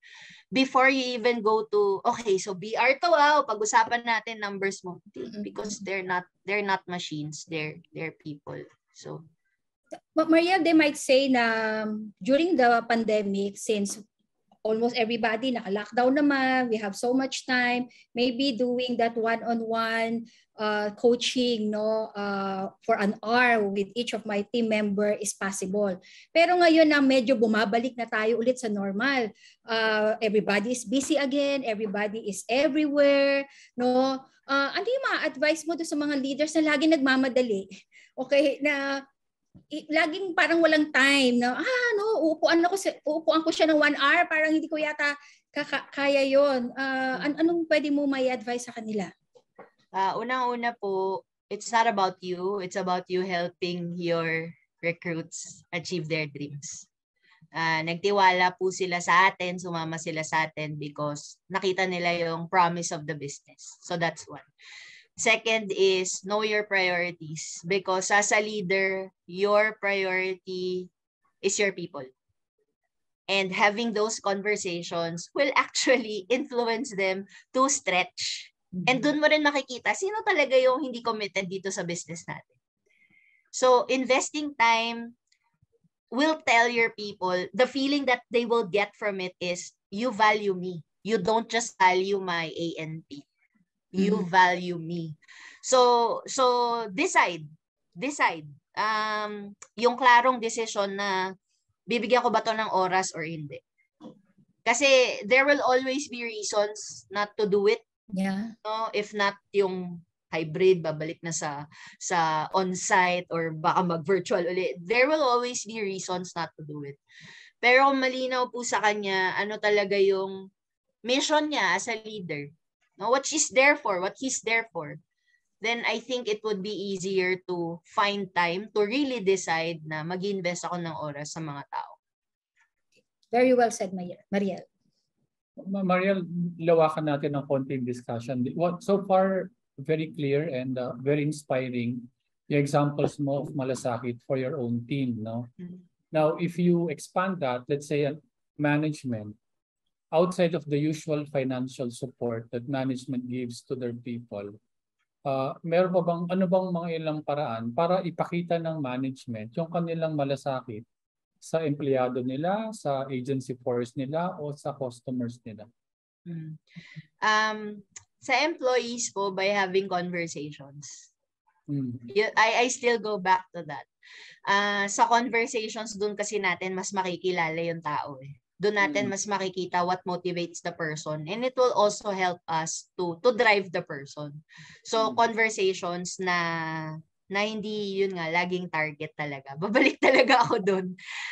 before you even go to, okay, so B R to, ah, pag-usapan natin numbers mo. Because they're not they're not machines, they're they're people. So But Mariel, they might say na during the pandemic, since almost everybody naka-lockdown naman, we have so much time, maybe doing that one-on-one uh, coaching no uh, for an hour with each of my team member is possible. Pero ngayon na medyo bumabalik na tayo ulit sa normal. Uh, everybody is busy again, everybody is everywhere, no? Uh, ano yung mga advice mo do sa mga leaders na lagi nagmamadali? Okay, na I, laging parang walang time na ah no uupuan ako sa uupuan ko siya ng one hour, parang hindi ko yata kaka, kaya yon. Uh, an anong pwede mo may advice sa kanila? Uh, unang-una po, it's not about you, it's about you helping your recruits achieve their dreams. Uh, nagtiwala po sila sa atin, sumama sila sa atin because nakita nila yung promise of the business. So that's one. Second is know your priorities, because as a leader, your priority is your people. And having those conversations will actually influence them to stretch. Mm-hmm. And dun mo rin makikita sino talaga yung hindi committed dito sa business natin. So investing time will tell your people, the feeling that they will get from it is, you value me. You don't just value my A N P. You value me. So so decide. Decide. Um yung klarong decision na bibigyan ko ba to ng oras or hindi. Kasi there will always be reasons not to do it. Yeah. No, if not yung hybrid, babalik na sa sa on-site or baka mag-virtual ulit. There will always be reasons not to do it. Pero kung malinaw po sa kanya ano talaga yung mission niya as a leader, no, what she's there for, what he's there for, then I think it would be easier to find time to really decide na mag-invest ako ng oras sa mga tao. Very well said, Mariel. Mariel, lawakan natin ng konting discussion. What so far very clear and uh, very inspiring yung examples mo of Malasakit for your own team, no? Mm-hmm. Now, if you expand that, let's say uh, management, outside of the usual financial support that management gives to their people, uh, meron pa bang, ano bang mga ilang paraan para ipakita ng management yung kanilang malasakit sa empleyado nila, sa agency force nila, o sa customers nila? Hmm. Um, sa employees po, by having conversations. Hmm. I, I still go back to that. Uh, sa conversations, dun kasi natin mas makikilala yung tao eh. Doon natin mas makikita what motivates the person, and it will also help us to to drive the person. So conversations na na hindi yun nga laging target talaga. Babalik talaga ako doon.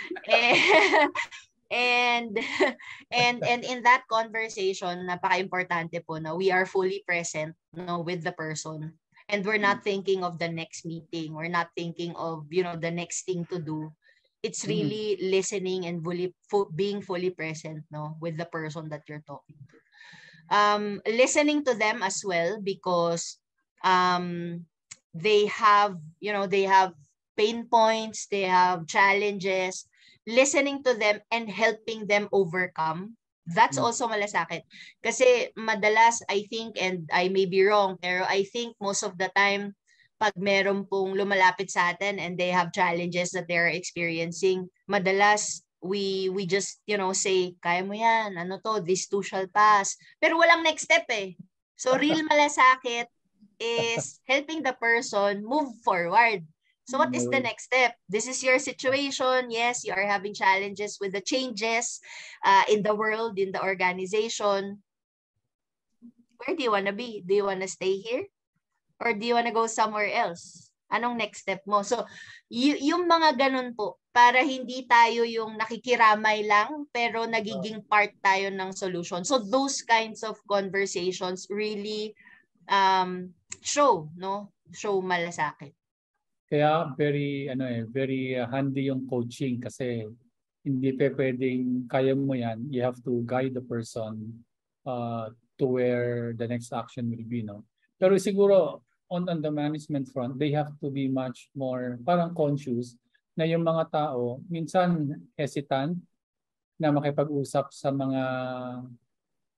and and and in that conversation, napaka-importante po na we are fully present, no, with the person. And we're not thinking of the next meeting. We're not thinking of, you know, the next thing to do. It's really mm-hmm. listening and fully, fu- being fully present, no, with the person that you're talking to. Um, listening to them as well, because um, they have, you know, they have pain points, they have challenges. Listening to them and helping them overcome, that's mm-hmm. also malasakit. Kasi madalas, I think, and I may be wrong, pero I think most of the time, pag meron pong lumalapit sa atin and they have challenges that they're experiencing, madalas we we just, you know, say, kaya mo yan, ano to, this too shall pass. Pero walang next step eh. So real malasakit is helping the person move forward. So what is the next step? This is your situation. Yes, you are having challenges with the changes uh, in the world, in the organization. Where do you want to be? Do you want to stay here? Or do you want to go somewhere else? Anong next step mo? So, y- yung mga ganun po, para hindi tayo yung nakikiramay lang, pero nagiging part tayo ng solution. So, those kinds of conversations really um, show, no? Show malasakit. Kaya very, ano eh, very uh, handy yung coaching kasi hindi pa pwedeng kaya mo yan. You have to guide the person uh, to where the next action will be, no? Pero siguro, on, on the management front, they have to be much more parang conscious na yung mga tao minsan hesitant na makipag-usap sa mga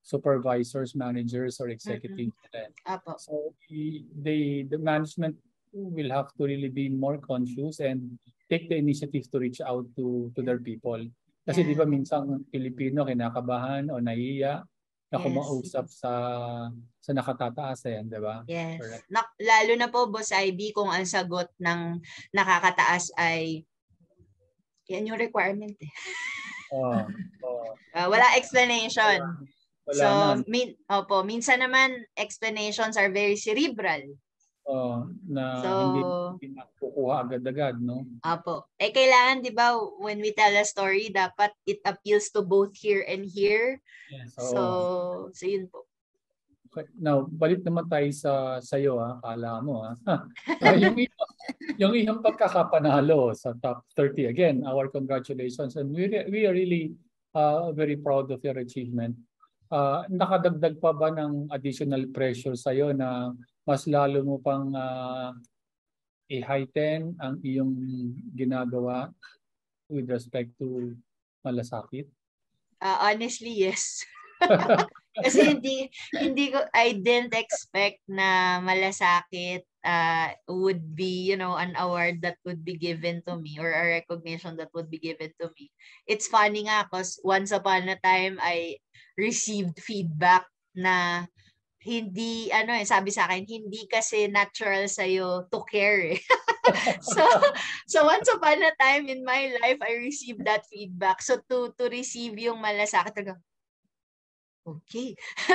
supervisors, managers, or executives. Mm-mm. Apo. So i- they the management will have to really be more conscious and take the initiative to reach out to to their people. Kasi di ba Yeah. minsan Pilipino kinakabahan o nahiya na Yes. kumausap sa sa nakatataas eh, di ba? Yes. Correct. Na, lalo na po, Boss I B, kung ang sagot ng nakakataas ay yan yung requirement eh. Oh, oh. Uh, wala explanation. Wala So, na. min, opo, minsan naman explanations are very cerebral. Oh, na So, hindi hindi nakukuha agad-agad, no? Apo. Eh, kailangan, di ba, when we tell a story, dapat it appeals to both here and here. Yes, So, oo. so yun po. Okay. Now, balik naman tayo sa sayo ha, kala mo ha. Ah, yung iyong, yung iyong pagkakapanalo sa top thirty again, our congratulations and we re- we are really uh, very proud of your achievement. Uh, nakadagdag pa ba ng additional pressure sa iyo na mas lalo mo pang uh, i-heighten ang iyong ginagawa with respect to Malasakit? Uh, honestly, yes. Kasi hindi hindi ko I didn't expect na Malasakit uh, would be, you know, an award that would be given to me or a recognition that would be given to me. It's funny nga because once upon a time I received feedback na hindi ano eh sabi sa akin hindi kasi natural sa iyo to care. Eh. so so once upon a time in my life I received that feedback. So to to receive yung Malasakit talaga okay.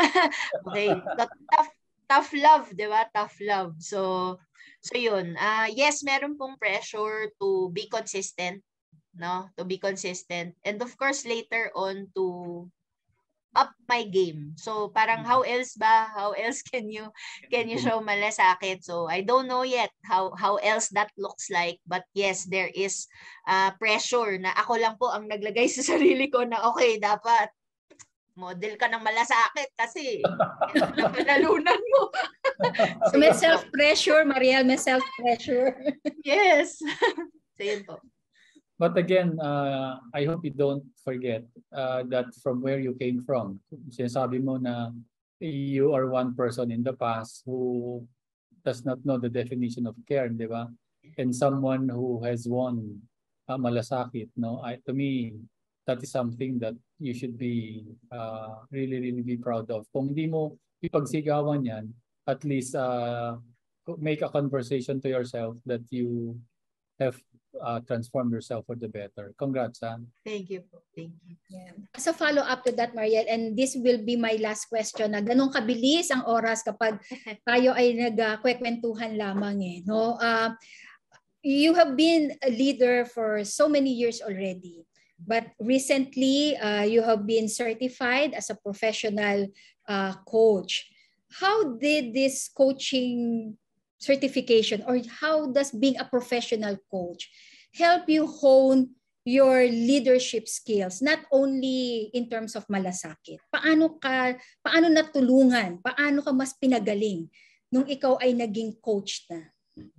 okay. So, tough, tough love, di ba? Tough love. So, so yun. Uh, yes, meron pong pressure to be consistent, no? To be consistent. And of course, later on to up my game. So, parang how else ba? How else can you can you show Malasakit? So, I don't know yet how how else that looks like. But yes, there is uh, pressure na ako lang po ang naglagay sa sarili ko na okay, dapat model ka ng Malasakit kasi yan ang panalunan mo. So, may self-pressure, Mariel, may self-pressure. Yes. So, yun po. But again, uh, I hope you don't forget uh, that from where you came from. Sinasabi mo na you are one person in the past who does not know the definition of care, di ba? And someone who has won uh, Malasakit, no? I, to me, that is something that you should be uh, really, really be proud of. Kung hindi mo ipagsigawan yan, at least uh, make a conversation to yourself that you have uh, transformed yourself for the better. Congrats, ha? Thank you po. Thank you. Yeah. As a follow-up to that, Mariel, and this will be my last question na ganun kabilis ang oras kapag tayo ay nagkwentuhan lamang eh. No? Uh, you have been a leader for so many years already. But recently, uh, you have been certified as a professional uh, coach. How did this coaching certification or how does being a professional coach help you hone your leadership skills, not only in terms of Malasakit? Paano ka, paano natulungan? Paano ka mas pinagaling nung ikaw ay naging coach na?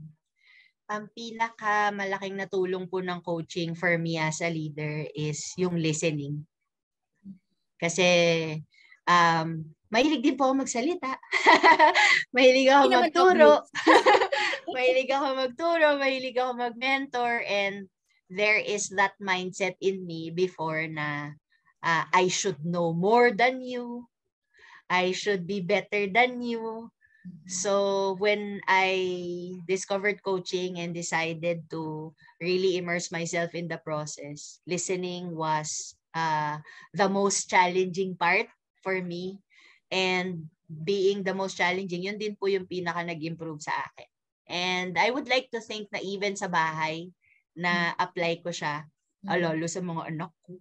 Ang pinakamalaking natulong po ng coaching for me as a leader is yung listening. Kasi um, mahilig din po ako magsalita. mahilig ako magturo. mahilig ako magturo, mahilig ako mag-mentor, and there is that mindset in me before na uh, I should know more than you. I should be better than you. So when I discovered coaching and decided to really immerse myself in the process, listening was uh, the most challenging part for me. And being the most challenging, yun din po yung pinaka nag-improve sa akin. And I would like to think na even sa bahay, na apply ko siya, alalo sa mga anak ko.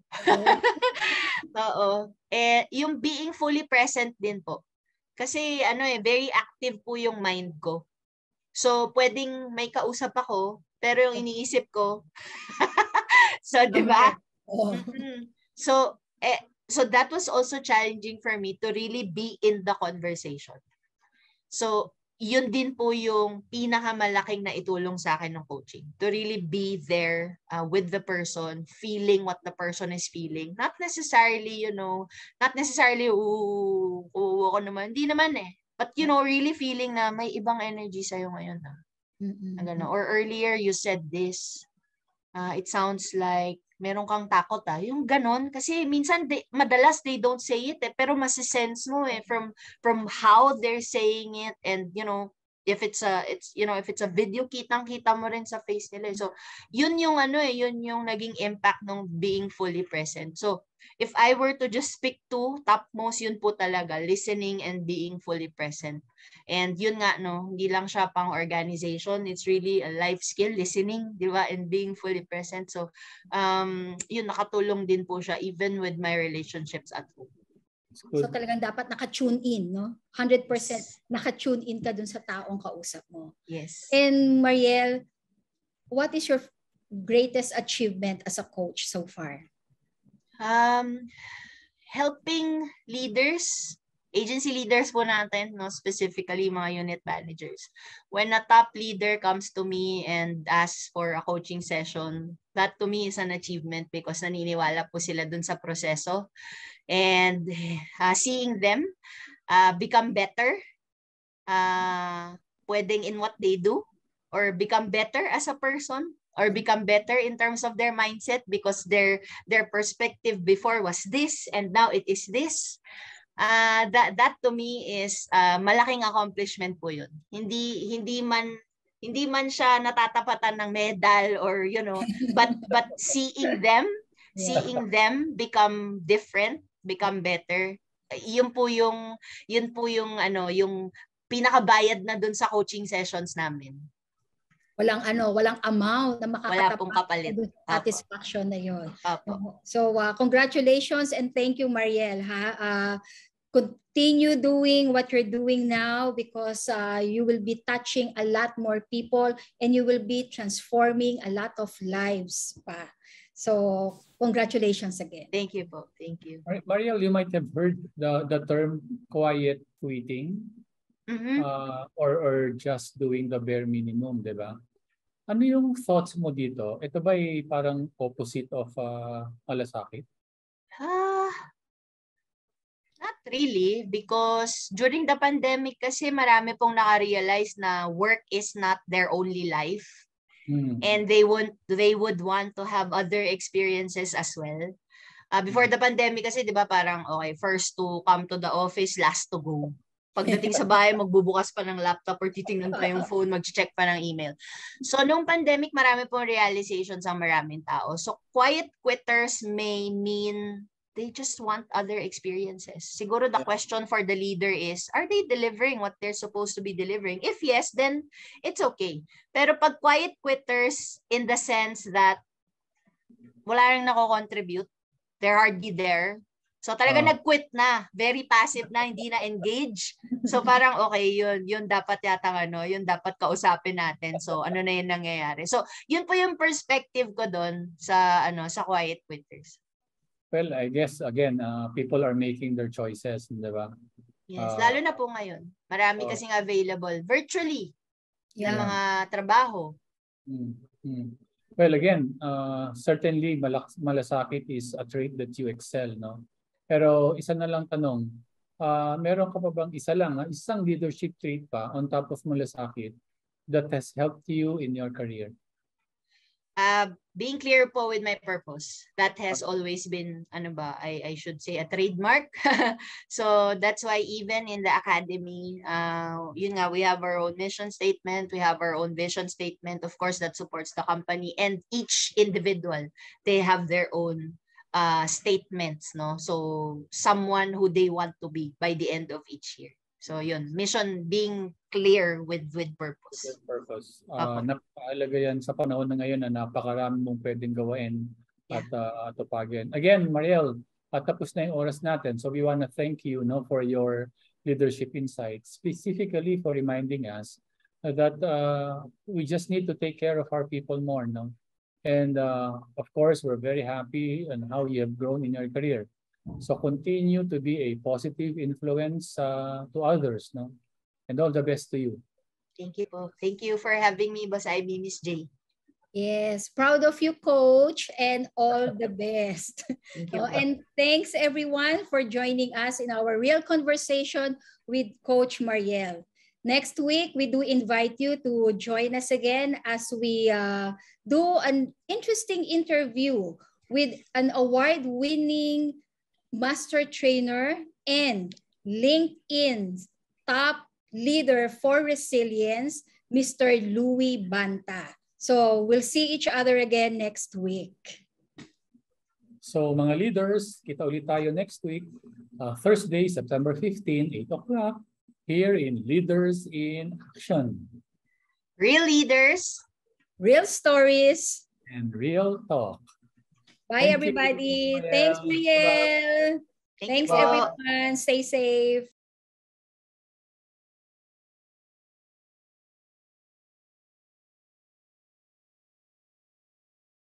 Oo. Eh, yung being fully present din po. Kasi ano eh, very active po yung mind ko. So, pwedeng may kausap ako, pero yung iniisip ko, so, di ba? Mm-hmm. So, eh, so that was also challenging for me to really be in the conversation. So, yun din po yung pinakamalaking na itulong sa akin ng coaching. To really be there uh, with the person, feeling what the person is feeling. Not necessarily, you know, not necessarily, oo, oo, ako naman. Hindi naman eh. But, you know, really feeling na may ibang energy sa'yo ngayon. Na, Mm-mm. na or earlier, you said this. Uh, it sounds like meron kang takot ah. Yung ganon. Kasi minsan, they, madalas they don't say it eh. Pero masisense mo eh. From, from how they're saying it. And you know, if it's a, it's, you know, if it's a video, kitang-kita mo rin sa face nila. So, yun yung ano eh. Yun yung naging impact ng being fully present. So, if I were to just speak to, topmost yun po talaga. Listening and being fully present. And yun nga, no, hindi lang siya pang organization. It's really a life skill, listening, di ba? And being fully present. So, um, yun, nakatulong din po siya even with my relationships at home. So talagang dapat naka-tune in, no? one hundred percent naka-tune in ka dun sa taong kausap mo. Yes. And Mariel, what is your greatest achievement as a coach so far? Um, helping leaders, agency leaders po natin, no, specifically mga unit managers. When a top leader comes to me and asks for a coaching session, that to me is an achievement because naniniwala po sila dun sa proseso. And uh, seeing them uh, become better, uh, pwedeng in what they do, or become better as a person, or become better in terms of their mindset because their their perspective before was this and now it is this. Uh, that that to me is uh, malaking accomplishment po yun. Hindi hindi man hindi man siya natatapatan ng medal or you know, but but seeing them, yeah. seeing them become different, become better. Yun po yung yun po yung ano, yung pinakabayad na dun sa coaching sessions namin. Walang ano, walang amount na makakatapat Wala pong kapalit. Satisfaction na yun. Apo. So uh, congratulations and thank you, Mariel, ha. Uh, continue doing what you're doing now because uh, you will be touching a lot more people and you will be transforming a lot of lives pa. So congratulations again. Thank you po. Thank you. Mariel, you might have heard the, the term quiet quitting. Mm-hmm. uh, or, or just doing the bare minimum, di ba? Ano yung thoughts mo dito? Ito ba ay parang opposite of uh, malasakit? Ah, not really because during the pandemic kasi marami pong naka-realize na work is not their only life. Hmm. And they would they would want to have other experiences as well. Uh, before the pandemic kasi 'di ba parang okay, first to come to the office, last to go. Pagdating sa bahay, magbubukas pa ng laptop or titingnan pa yung phone, mag-check pa ng email. So, nung pandemic, marami pong realizations ang maraming tao. So, quiet quitters may mean they just want other experiences. Siguro the question for the leader is, are they delivering what they're supposed to be delivering? If yes, then it's okay. Pero pag quiet quitters in the sense that wala rin nako-contribute, they're hardly there, so talaga uh, nag-quit na, very passive na, hindi na engage. So parang okay, yun, yun dapat yata ano, yun dapat kausapin natin. So ano na yun nangyayari. So yun po yung perspective ko doon sa ano sa quiet quitters. Well, I guess again, uh, people are making their choices, di ba? Yes, uh, lalo na po ngayon. Marami uh, kasing available virtually yeah. na mga trabaho. Mm, mm. Well, again, uh, certainly malasakit is a trait that you excel, no? Pero isa na lang tanong, uh, meron ka pa bang isa lang, uh, isang leadership trait pa on top of malasakit that has helped you in your career? Uh, being clear po with my purpose. That has always been, ano ba, I, I should say, a trademark. So that's why even in the academy, uh, yun nga, we have our own mission statement, we have our own vision statement, of course, that supports the company, and each individual, they have their own uh statements, no? So someone who they want to be by the end of each year. So yun, mission being clear with with purpose. With purpose. Uh, napakahalaga yan sa panahon na ngayon na napakarami mong pwedeng gawain at uh, tupagin. Again, Mariel, at tapos na yung oras natin. So we want to thank you, no, for your leadership insights, specifically for reminding us that uh, we just need to take care of our people more, no? And uh, of course, we're very happy on how you have grown in your career. So continue to be a positive influence uh, to others, no? And all the best to you. Thank you po. Thank you for having me, Boss I B, Miss J. Yes, proud of you, Coach, and all the best. Thank you Oh, po. and thanks everyone for joining us in our real conversation with Coach Mariel. Next week, we do invite you to join us again as we uh, do an interesting interview with an award-winning master trainer and LinkedIn's top leader for resilience, Mister Louis Banta. So we'll see each other again next week. So mga leaders, kita ulit tayo next week, uh, Thursday, September fifteenth, eight o'clock, here in Leaders in Action. Real leaders. Real stories. And real talk. Bye, Thank you, everybody. Mariel. Thanks, Mariel. Thank Thanks, you po. everyone. Stay safe.